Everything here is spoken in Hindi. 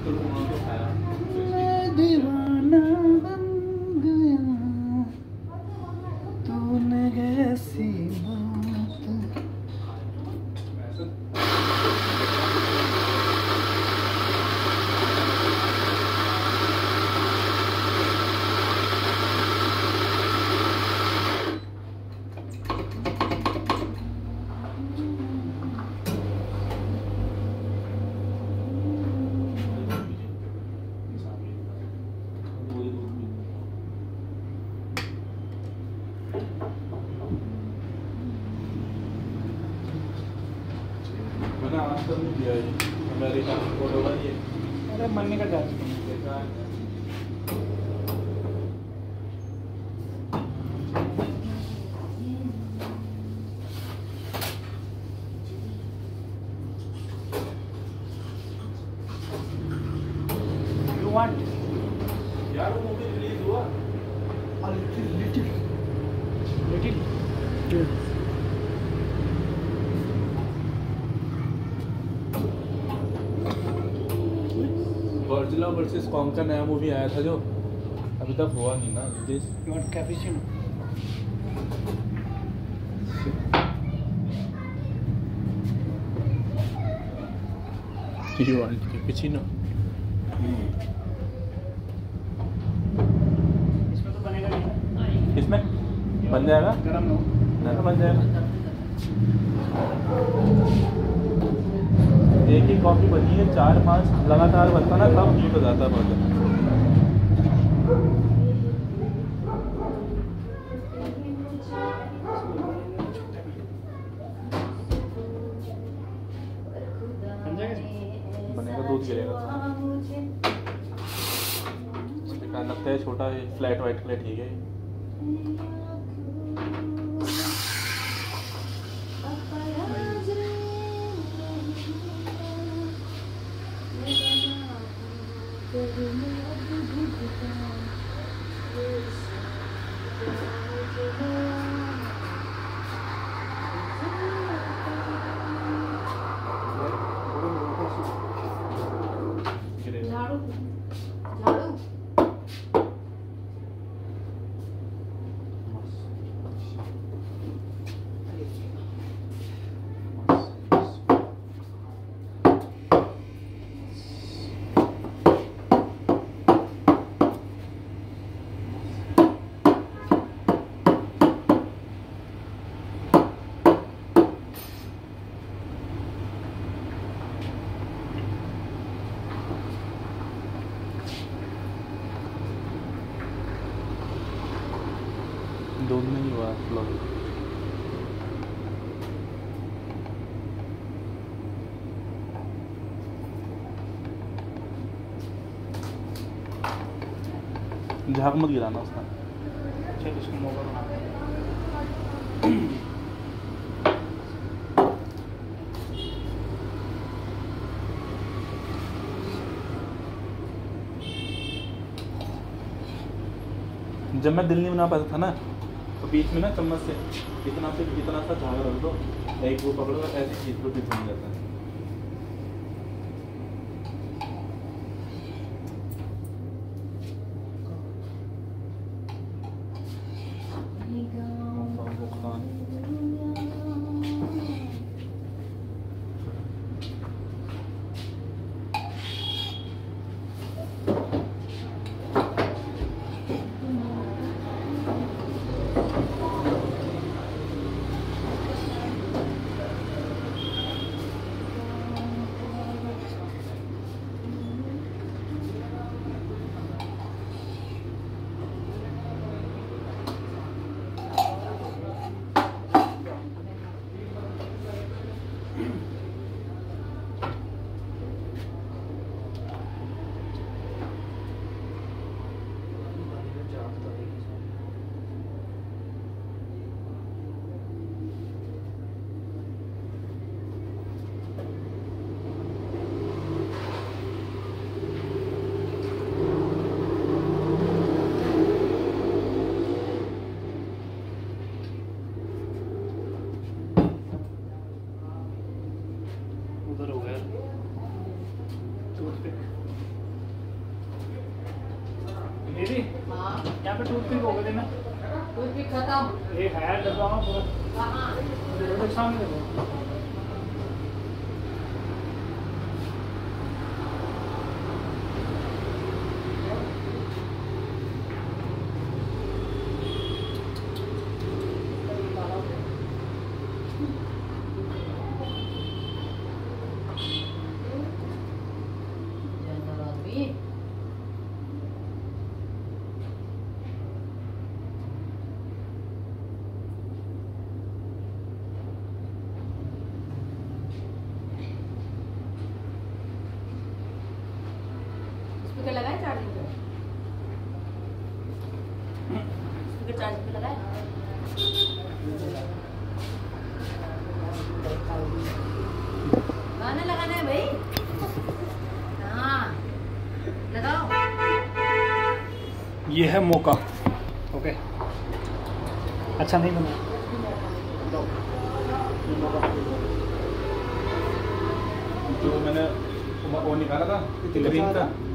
मैं दीवाना बन गया, तूने ऐसी बात। मैंने आज तक नहीं किया ये अमेरिका फोटो का ये। अरे मरने का डर। You want? यार वो मूवी रिलीज हुआ A little. Godzilla versus Kong का नया मूवी आया था जो अभी तक हुआ नहीं ना release. You want cappuccino? You want cappuccino? इसमें तो बनेगा नहीं। किसमें बन जाएगा? गरम हो। ना तो बन जाएगा। एक ही कॉफी बनी है 4-5 लगातार बनता ना तब हीट हो जाता है बहुत। बन जाएगा इसमें? बनेगा, दूध गिरेगा। बेकार लगता है, छोटा है, फ्लैट वाइट के लिए ठीक है। झाड़ू झाड़ू दूध नहीं हुआ फ्लो। झाग मत गिराना उसका। चल इसको मोगा बना दे। जब मैं दिल नहीं बना पाता था ना तो बीच में ना चम्मच से इतना सा झाग रख दो, एक वो पकड़ो ऐसे चीज को भी बन जाता है। दीदी हाँ यहाँ पे टूथपिक होगा देना। कुछ भी खत्म। ये है डब्बा में पूरा कहाँ? रोड के सामने देखो। जनरल आदमी। स्पीकर लगाए चार्जिंग पे? स्पीकर चार्जिंग पे लगाए? गाना लगाना है भाई। हाँ लगाओ। ये है मौका। ओके अच्छा नहीं बना। जो मैंने वो निकाला था ग्रीन का